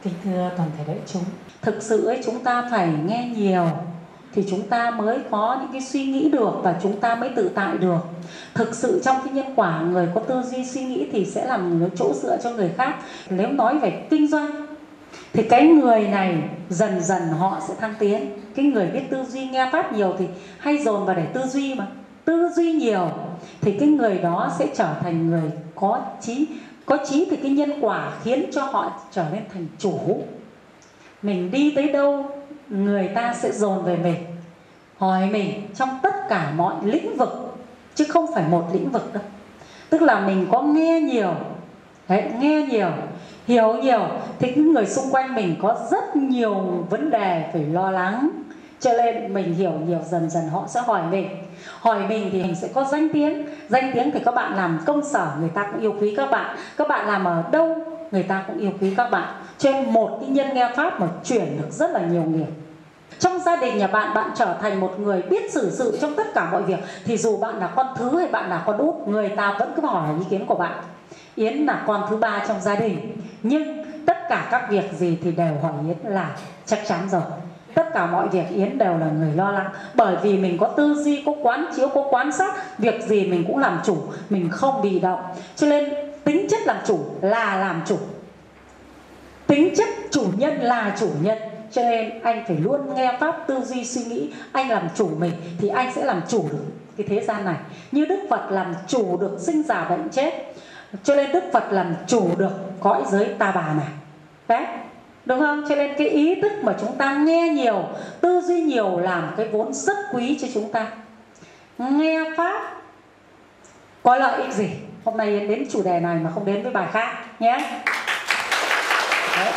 Kính thưa toàn thể đại chúng, thực sự ấy, chúng ta phải nghe nhiều thì chúng ta mới có những cái suy nghĩ được và chúng ta mới tự tại được. Thực sự trong cái nhân quả, người có tư duy suy nghĩ thì sẽ làm chỗ dựa cho người khác. Nếu nói về kinh doanh thì cái người này dần dần họ sẽ thăng tiến. Cái người biết tư duy nghe pháp nhiều thì hay dồn vào để tư duy mà. Tư duy nhiều thì cái người đó sẽ trở thành người có trí. Có trí thì cái nhân quả khiến cho họ trở nên thành chủ. Mình đi tới đâu người ta sẽ dồn về mình, hỏi mình trong tất cả mọi lĩnh vực, chứ không phải một lĩnh vực đâu. Tức là mình có nghe nhiều, đấy, nghe nhiều, hiểu nhiều thì những người xung quanh mình có rất nhiều vấn đề phải lo lắng. Cho nên mình hiểu nhiều, dần dần họ sẽ hỏi mình. Hỏi mình thì mình sẽ có danh tiếng. Danh tiếng thì các bạn làm công sở người ta cũng yêu quý các bạn. Các bạn làm ở đâu người ta cũng yêu quý các bạn. Cho nên một cái nhân nghe pháp mà chuyển được rất là nhiều nghiệp. Trong gia đình nhà bạn, bạn trở thành một người biết xử sự trong tất cả mọi việc. Thì dù bạn là con thứ hay bạn là con út, người ta vẫn cứ hỏi ý kiến của bạn. Yến là con thứ ba trong gia đình, nhưng tất cả các việc gì thì đều hỏi Yến là chắc chắn rồi. Tất cả mọi việc Yến đều là người lo lắng. Bởi vì mình có tư duy, có quán chiếu, có quan sát. Việc gì mình cũng làm chủ, mình không bị động. Cho nên tính chất làm chủ là làm chủ. Tính chất chủ nhân là chủ nhân. Cho nên anh phải luôn nghe pháp tư duy suy nghĩ. Anh làm chủ mình thì anh sẽ làm chủ được cái thế gian này. Như Đức Phật làm chủ được sinh già bệnh chết, cho nên Đức Phật làm chủ được cõi giới ta bà này. Đấy, đúng không? Cho nên cái ý thức mà chúng ta nghe nhiều, tư duy nhiều làm cái vốn rất quý cho chúng ta. Nghe pháp có lợi ích gì? Hôm nay đến chủ đề này mà không đến với bài khác nhé. Đấy.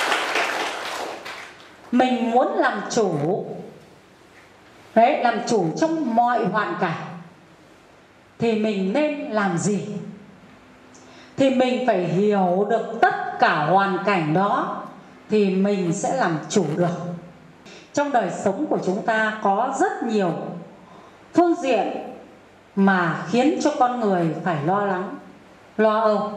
Mình muốn làm chủ, đấy, làm chủ trong mọi hoàn cảnh thì mình nên làm gì? Thì mình phải hiểu được tất cả hoàn cảnh đó thì mình sẽ làm chủ được. Trong đời sống của chúng ta có rất nhiều phương diện mà khiến cho con người phải lo lắng, lo âu.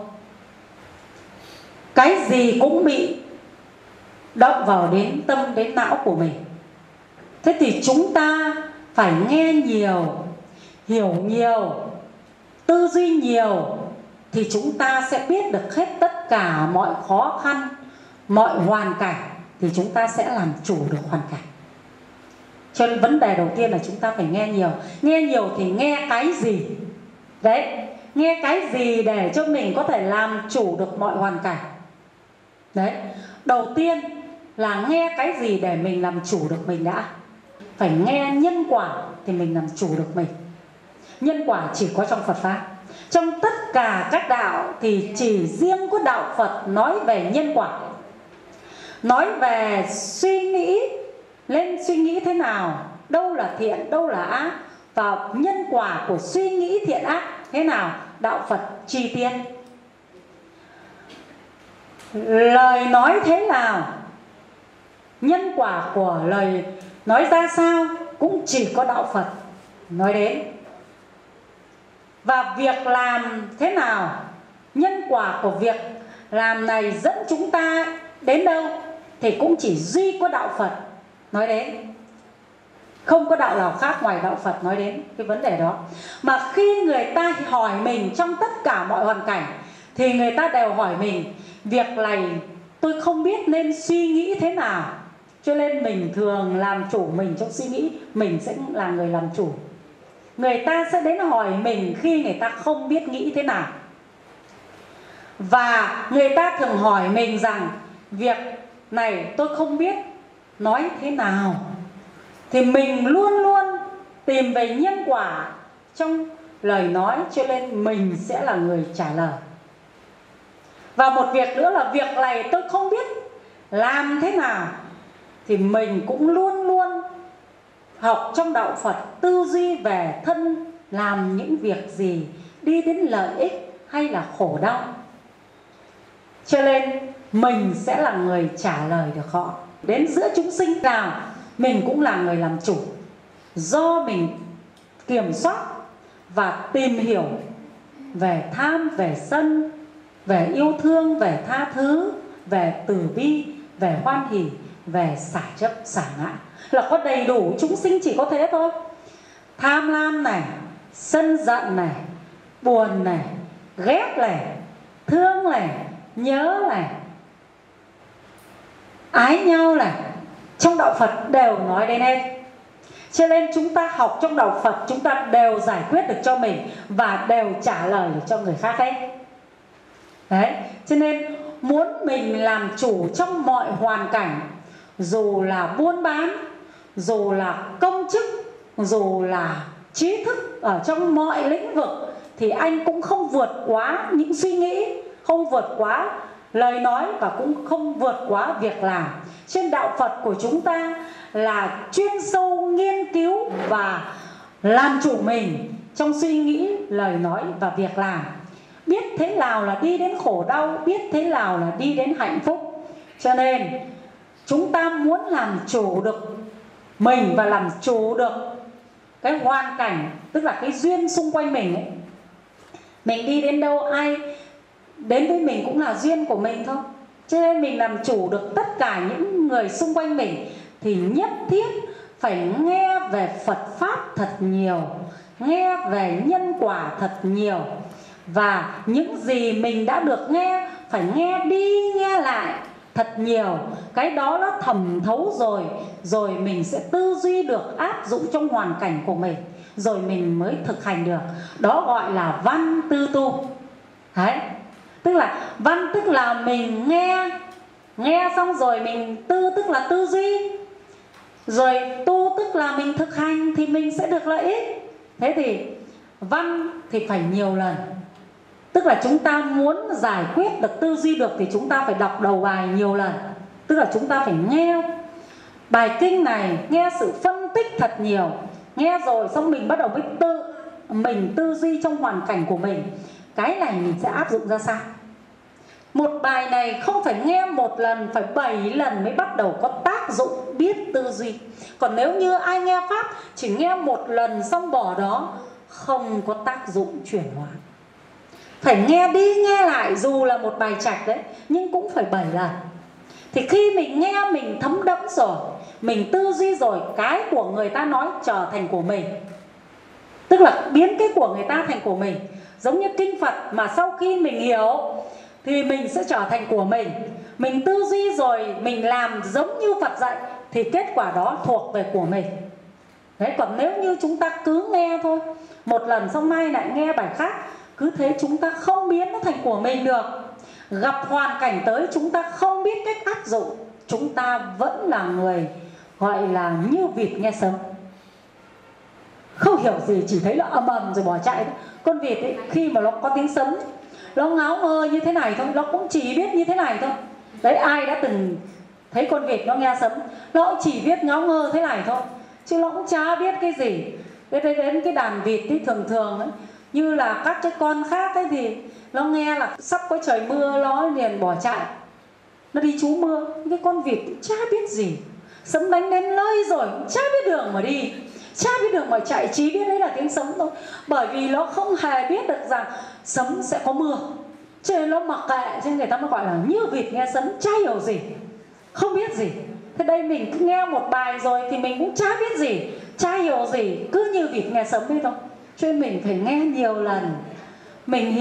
Cái gì cũng bị động vào đến tâm, đến não của mình. Thế thì chúng ta phải nghe nhiều, hiểu nhiều, tư duy nhiều thì chúng ta sẽ biết được hết tất cả mọi khó khăn, mọi hoàn cảnh thì chúng ta sẽ làm chủ được hoàn cảnh. Cho nên vấn đề đầu tiên là chúng ta phải nghe nhiều. Nghe nhiều thì nghe cái gì? Đấy, nghe cái gì để cho mình có thể làm chủ được mọi hoàn cảnh. Đấy, đầu tiên là nghe cái gì để mình làm chủ được mình đã. Phải nghe nhân quả thì mình làm chủ được mình. Nhân quả chỉ có trong Phật Pháp. Trong tất cả các đạo thì chỉ riêng có đạo Phật nói về nhân quả. Nói về suy nghĩ, lên suy nghĩ thế nào, đâu là thiện, đâu là ác, và nhân quả của suy nghĩ thiện ác thế nào, đạo Phật chi tiết. Lời nói thế nào, nhân quả của lời nói ra sao cũng chỉ có đạo Phật nói đến. Và việc làm thế nào, nhân quả của việc làm này dẫn chúng ta đến đâu thì cũng chỉ duy có đạo Phật nói đến. Không có đạo nào khác ngoài đạo Phật nói đến cái vấn đề đó. Mà khi người ta hỏi mình trong tất cả mọi hoàn cảnh thì người ta đều hỏi mình, việc này tôi không biết nên suy nghĩ thế nào. Cho nên mình thường làm chủ mình trong suy nghĩ, mình sẽ là người làm chủ. Người ta sẽ đến hỏi mình khi người ta không biết nghĩ thế nào. Và người ta thường hỏi mình rằng việc này tôi không biết nói thế nào. Thì mình luôn luôn tìm về nhân quả trong lời nói, cho nên mình sẽ là người trả lời. Và một việc nữa là việc này tôi không biết làm thế nào thì mình cũng luôn luôn học trong đạo Phật tư duy về thân làm những việc gì đi đến lợi ích hay là khổ đau. Cho nên mình sẽ là người trả lời được họ. Đến giữa chúng sinh nào mình cũng là người làm chủ. Do mình kiểm soát và tìm hiểu về tham, về sân, về yêu thương, về tha thứ, về từ bi, về hoan hỷ, về xả chấp, xả ngã. Là có đầy đủ, chúng sinh chỉ có thế thôi. Tham lam này, sân giận này, buồn này, ghét này, thương này, nhớ này, ái nhau này, trong đạo Phật đều nói đến hết. Cho nên chúng ta học trong đạo Phật, chúng ta đều giải quyết được cho mình và đều trả lời được cho người khác hết. Đấy, cho nên muốn mình làm chủ trong mọi hoàn cảnh, dù là buôn bán, dù là công chức, dù là trí thức ở trong mọi lĩnh vực, thì anh cũng không vượt quá những suy nghĩ, không vượt quá lời nói và cũng không vượt quá việc làm. Trên đạo Phật của chúng ta là chuyên sâu nghiên cứu và làm chủ mình trong suy nghĩ, lời nói và việc làm. Biết thế nào là đi đến khổ đau, biết thế nào là đi đến hạnh phúc. Cho nên chúng ta muốn làm chủ được mình và làm chủ được cái hoàn cảnh, tức là cái duyên xung quanh mình ấy. Mình đi đến đâu, ai đến với mình cũng là duyên của mình thôi. Cho nên mình làm chủ được tất cả những người xung quanh mình thì nhất thiết phải nghe về Phật Pháp thật nhiều, nghe về nhân quả thật nhiều. Và những gì mình đã được nghe phải nghe đi nghe lại thật nhiều. Cái đó nó thẩm thấu rồi, rồi mình sẽ tư duy được, áp dụng trong hoàn cảnh của mình, rồi mình mới thực hành được. Đó gọi là văn tư tu. Đấy, tức là văn tức là mình nghe xong rồi mình tư, tức là tư duy, rồi tu tức là mình thực hành thì mình sẽ được lợi ích. Thế thì văn thì phải nhiều lần. Tức là chúng ta muốn giải quyết được, tư duy được thì chúng ta phải đọc đầu bài nhiều lần. Tức là chúng ta phải nghe bài kinh này, nghe sự phân tích thật nhiều. Nghe rồi xong mình bắt đầu mới mình tư duy trong hoàn cảnh của mình. Cái này mình sẽ áp dụng ra sao? Một bài này không phải nghe một lần, phải 7 lần mới bắt đầu có tác dụng biết tư duy. Còn nếu như ai nghe Pháp chỉ nghe một lần xong bỏ đó, không có tác dụng chuyển hóa. Phải nghe đi nghe lại, dù là một bài trạch đấy, nhưng cũng phải 7 lần. Thì khi mình nghe, mình thấm đẫm rồi, mình tư duy rồi, cái của người ta nói trở thành của mình. Tức là biến cái của người ta thành của mình. Giống như kinh Phật mà sau khi mình hiểu thì mình sẽ trở thành của mình. Mình tư duy rồi, mình làm giống như Phật dạy thì kết quả đó thuộc về của mình. Đấy, còn nếu như chúng ta cứ nghe thôi, một lần xong mai lại nghe bài khác, cứ thế chúng ta không biến nó thành của mình được. Gặp hoàn cảnh tới chúng ta không biết cách áp dụng, chúng ta vẫn là người gọi là như vịt nghe sấm, không hiểu gì, chỉ thấy nó ầm ầm rồi bỏ chạy. Con vịt ấy, khi mà nó có tiếng sấm, nó ngáo ngơ như thế này thôi, nó cũng chỉ biết như thế này thôi. Đấy, ai đã từng thấy con vịt nó nghe sấm, nó cũng chỉ biết ngáo ngơ thế này thôi, chứ nó cũng chả biết cái gì. Đến cái đàn vịt ấy, thường thường ấy, như là các cái con khác ấy, thì nó nghe là sắp có trời mưa nó liền bỏ chạy, nó đi trú mưa. Cái con vịt cũng chả biết gì, sấm đánh đến nơi rồi cũng chả biết đường mà đi, chả biết đường mà chạy, chỉ biết đấy là tiếng sấm thôi. Bởi vì nó không hề biết được rằng sấm sẽ có mưa, cho nên nó mặc kệ, cho nên người ta mới gọi là như vịt nghe sấm, chả hiểu gì, không biết gì. Thế đây mình cứ nghe một bài rồi thì mình cũng chả biết gì, chả hiểu gì, cứ như vịt nghe sấm đấy thôi. Cho nên mình phải nghe nhiều lần, mình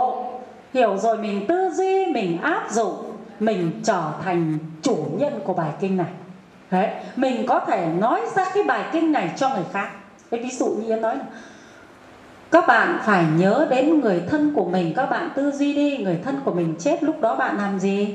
hiểu rồi mình tư duy, mình áp dụng, mình trở thành chủ nhân của bài kinh này. Đấy, mình có thể nói ra cái bài kinh này cho người khác. Ví dụ như Yến nói là các bạn phải nhớ đến người thân của mình, các bạn tư duy đi, người thân của mình chết lúc đó bạn làm gì?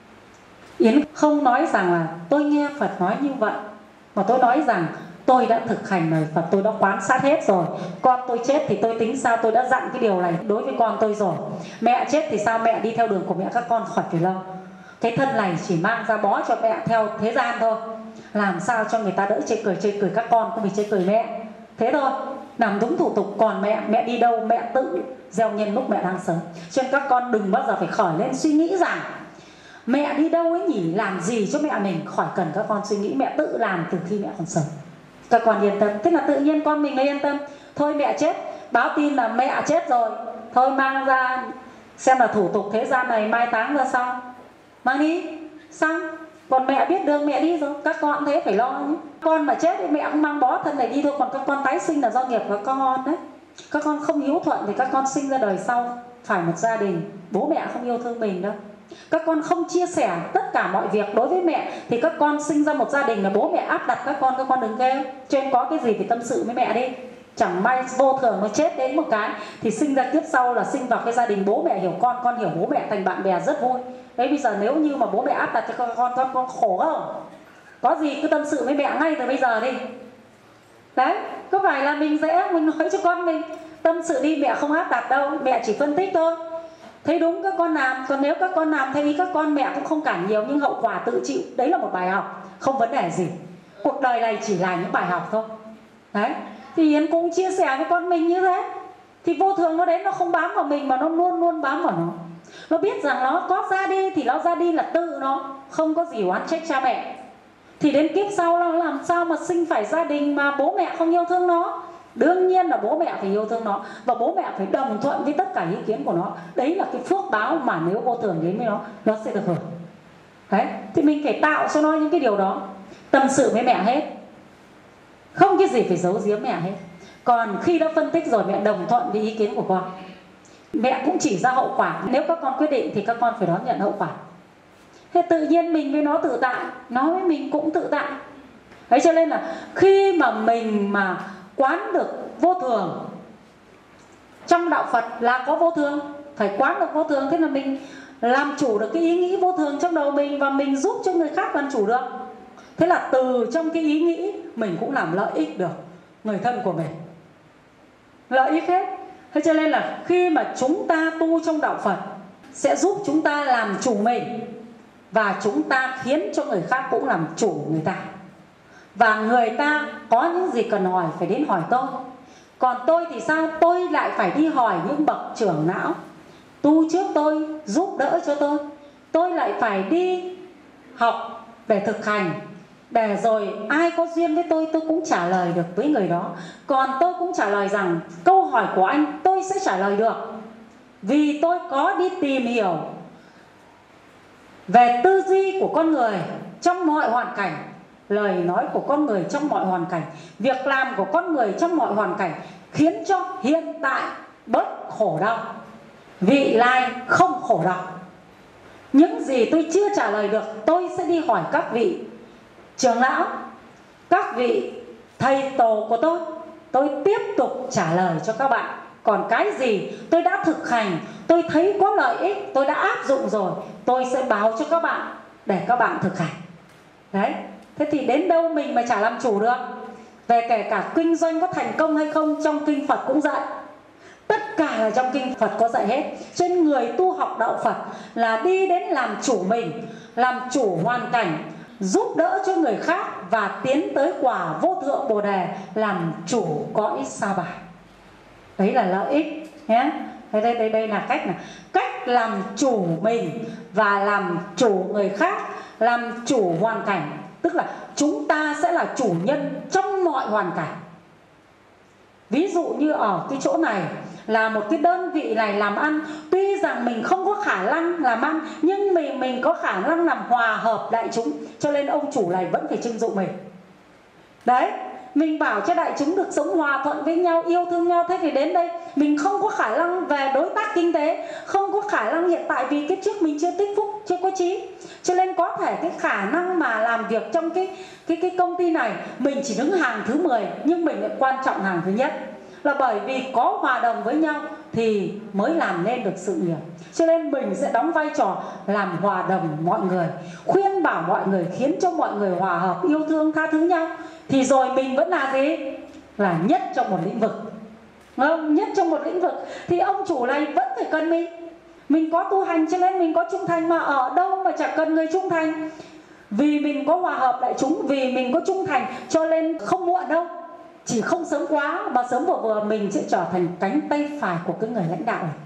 Yến không nói rằng là tôi nghe Phật nói như vậy, mà tôi nói rằng tôi đã thực hành lời Phật, tôi đã quan sát hết rồi. Con tôi chết thì tôi tính sao, tôi đã dặn cái điều này đối với con tôi rồi. Mẹ chết thì sao, mẹ đi theo đường của mẹ, các con khỏi phải lo. Cái thân này chỉ mang ra bó cho mẹ theo thế gian thôi, làm sao cho người ta đỡ chê cười các con cũng bị chê cười mẹ. Thế thôi, làm đúng thủ tục. Còn mẹ đi đâu mẹ tự gieo nhân lúc mẹ đang sống. Cho nên các con đừng bao giờ phải khởi lên suy nghĩ rằng mẹ đi đâu ấy nhỉ, làm gì cho mẹ mình. Khỏi cần các con suy nghĩ, mẹ tự làm từ khi mẹ còn sống. Các con yên tâm, thế là tự nhiên con mình nó yên tâm. Thôi mẹ chết, báo tin là mẹ chết rồi, thôi mang ra xem là thủ tục thế gian này mai táng ra sao, mang đi xong. Còn mẹ biết đường mẹ đi rồi, các con thế phải lo nhé. Con mà chết thì mẹ cũng mang bó thân này đi thôi, còn các con tái sinh là do nghiệp của các con đấy. Các con không hiếu thuận thì các con sinh ra đời sau phải một gia đình, bố mẹ không yêu thương mình đâu. Các con không chia sẻ tất cả mọi việc đối với mẹ thì các con sinh ra một gia đình là bố mẹ áp đặt các con đừng kêu. Cho nên có cái gì thì tâm sự với mẹ đi. Chẳng may vô thường nó chết đến một cái thì sinh ra kiếp sau là sinh vào cái gia đình bố mẹ hiểu con hiểu bố mẹ, thành bạn bè rất vui. Đấy, bây giờ nếu như mà bố mẹ áp đặt cho con khổ không? Có gì cứ tâm sự với mẹ ngay từ bây giờ đi. Đấy, có phải là mình dễ mình nói cho con mình tâm sự đi, mẹ không áp đặt đâu, mẹ chỉ phân tích thôi. Thấy đúng các con làm, còn nếu các con làm theo ý các con, mẹ cũng không cản nhiều nhưng hậu quả tự chịu. Đấy là một bài học, không vấn đề gì. Cuộc đời này chỉ là những bài học thôi. Đấy, thì Hiền cũng chia sẻ với con mình như thế. Thì vô thường nó đến nó không bám vào mình mà nó luôn luôn bám vào nó. Nó biết rằng nó có ra đi thì nó ra đi là tự nó, không có gì oán trách cha mẹ. Thì đến kiếp sau nó làm sao mà sinh phải gia đình mà bố mẹ không yêu thương nó. Đương nhiên là bố mẹ phải yêu thương nó, và bố mẹ phải đồng thuận với tất cả ý kiến của nó. Đấy là cái phước báo mà nếu vô thường đến với nó sẽ được hưởng. Đấy, thì mình phải tạo cho nó những cái điều đó. Tâm sự với mẹ hết, không cái gì phải giấu giếm mẹ hết. Còn khi đã phân tích rồi, mẹ đồng thuận với ý kiến của con. Mẹ cũng chỉ ra hậu quả. Nếu các con quyết định thì các con phải đón nhận hậu quả. Thế tự nhiên mình với nó tự tại, nó với mình cũng tự tại. Đấy, cho nên là khi mà mình mà quán được vô thường, trong đạo Phật là có vô thường, phải quán được vô thường. Thế là mình làm chủ được cái ý nghĩ vô thường trong đầu mình, và mình giúp cho người khác làm chủ được. Thế là từ trong cái ý nghĩ mình cũng làm lợi ích được người thân của mình, lợi ích hết. Thế cho nên là khi mà chúng ta tu trong đạo Phật sẽ giúp chúng ta làm chủ mình, và chúng ta khiến cho người khác cũng làm chủ người ta. Và người ta có những gì cần hỏi phải đến hỏi tôi. Còn tôi thì sao? Tôi lại phải đi hỏi những bậc trưởng lão tu trước tôi, giúp đỡ cho tôi. Tôi lại phải đi học để thực hành, để rồi ai có duyên với tôi cũng trả lời được với người đó. Còn tôi cũng trả lời rằng câu hỏi của anh tôi sẽ trả lời được, vì tôi có đi tìm hiểu về tư duy của con người trong mọi hoàn cảnh, lời nói của con người trong mọi hoàn cảnh, việc làm của con người trong mọi hoàn cảnh, khiến cho hiện tại bớt khổ đau, vị lai không khổ đau. Những gì tôi chưa trả lời được tôi sẽ đi hỏi các vị trưởng lão, các vị thầy tổ của tôi tiếp tục trả lời cho các bạn. Còn cái gì tôi đã thực hành, tôi thấy có lợi ích, tôi đã áp dụng rồi, tôi sẽ báo cho các bạn để các bạn thực hành. Đấy, thế thì đến đâu mình mà chả làm chủ được. Về kể cả kinh doanh có thành công hay không, trong kinh Phật cũng dạy. Tất cả là trong kinh Phật có dạy hết. Cho nên người tu học đạo Phật là đi đến làm chủ mình, làm chủ hoàn cảnh, giúp đỡ cho người khác, và tiến tới quả vô thượng Bồ Đề, làm chủ cõi Sa Bà. Đấy là lợi ích nhé. Đây là cách làm chủ mình và làm chủ người khác, làm chủ hoàn cảnh. Tức là chúng ta sẽ là chủ nhân trong mọi hoàn cảnh. Ví dụ như ở cái chỗ này là một cái đơn vị này làm ăn, tuy rằng mình không có khả năng làm ăn, nhưng mình có khả năng làm hòa hợp đại chúng, cho nên ông chủ này vẫn phải trưng dụng mình. Đấy, mình bảo cho đại chúng được sống hòa thuận với nhau, yêu thương nhau. Thế thì đến đây mình không có khả năng về đối tác kinh tế, không có khả năng hiện tại vì cái trước mình chưa tích phúc, chưa có trí, cho nên có thể cái khả năng mà làm việc trong cái công ty này mình chỉ đứng hàng thứ 10, nhưng mình lại quan trọng hàng thứ nhất. Là bởi vì có hòa đồng với nhau thì mới làm nên được sự nghiệp. Cho nên mình sẽ đóng vai trò làm hòa đồng mọi người, khuyên bảo mọi người, khiến cho mọi người hòa hợp, yêu thương, tha thứ nhau. Thì rồi mình vẫn là gì? Là nhất trong một lĩnh vực. Không? Nhất trong một lĩnh vực. Thì ông chủ này vẫn phải cần mình. Mình có tu hành cho nên mình có trung thành, mà ở đâu mà chẳng cần người trung thành. Vì mình có hòa hợp đại chúng, vì mình có trung thành, cho nên không muộn đâu. Chỉ không sớm quá, mà sớm vừa mình sẽ trở thành cánh tay phải của cái người lãnh đạo này.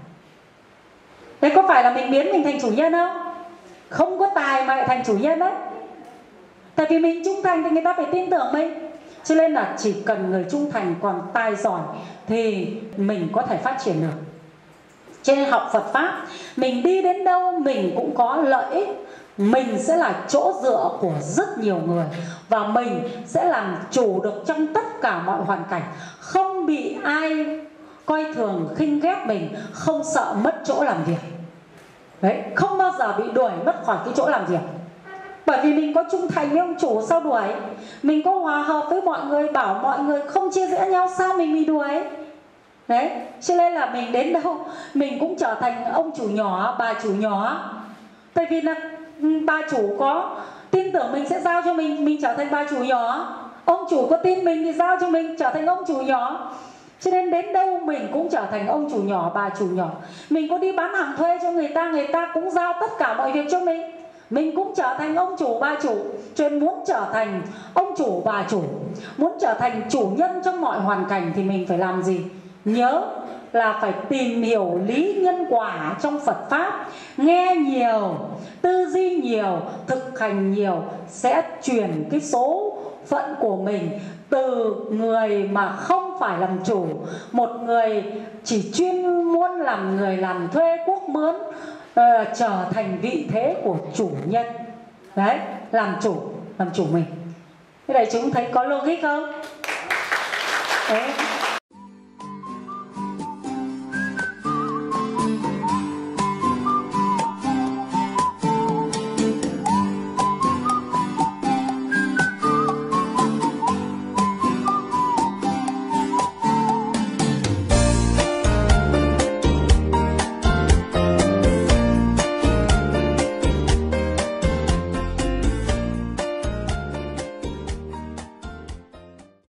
Thế có phải là mình biến mình thành chủ nhân không? Không có tài mà lại thành chủ nhân đấy. Tại vì mình trung thành thì người ta phải tin tưởng mình. Cho nên là chỉ cần người trung thành, còn tài giỏi thì mình có thể phát triển được. Cho nên học Phật Pháp, mình đi đến đâu mình cũng có lợi ích, mình sẽ là chỗ dựa của rất nhiều người, và mình sẽ làm chủ được trong tất cả mọi hoàn cảnh, không bị ai coi thường khinh ghét mình, không sợ mất chỗ làm việc. Đấy, không bao giờ bị đuổi mất khỏi cái chỗ làm việc. Bởi vì mình có trung thành với ông chủ, sao đuổi? Mình có hòa hợp với mọi người, bảo mọi người không chia rẽ nhau, sao mình bị đuổi? Đấy, cho nên là mình đến đâu mình cũng trở thành ông chủ nhỏ, bà chủ nhỏ. Tại vì là bà chủ có tin tưởng mình sẽ giao cho mình trở thành bà chủ nhỏ. Ông chủ có tin mình thì giao cho mình trở thành ông chủ nhỏ. Cho nên đến đâu mình cũng trở thành ông chủ nhỏ, bà chủ nhỏ. Mình có đi bán hàng thuê cho người ta cũng giao tất cả mọi việc cho mình cũng trở thành ông chủ, bà chủ. Cho nên muốn trở thành ông chủ, bà chủ, muốn trở thành chủ nhân trong mọi hoàn cảnh thì mình phải làm gì? Nhớ là phải tìm hiểu lý nhân quả trong Phật Pháp, nghe nhiều, tư duy nhiều, thực hành nhiều, sẽ chuyển cái số phận của mình từ người mà không phải làm chủ, một người chỉ chuyên muốn làm người làm thuê quốc mướn, trở thành vị thế của chủ nhân. Đấy, làm chủ mình. Thế này chúng thấy có logic không? Đấy.